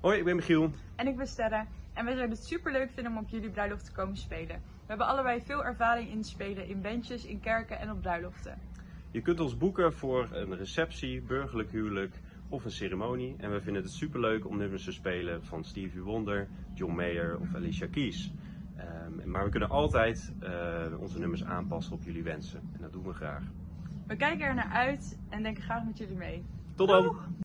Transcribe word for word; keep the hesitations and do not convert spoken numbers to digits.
Hoi, ik ben Michiel. En ik ben Sterre. En wij zouden het super leuk vinden om op jullie bruiloft te komen spelen. We hebben allebei veel ervaring in spelen in bandjes, in kerken en op bruiloften. Je kunt ons boeken voor een receptie, burgerlijk huwelijk of een ceremonie. En we vinden het super leuk om nummers te spelen van Stevie Wonder, John Mayer of Alicia Keys. Um, maar we kunnen altijd uh, onze nummers aanpassen op jullie wensen. En dat doen we graag. We kijken er naar uit en denken graag met jullie mee. Tot dan!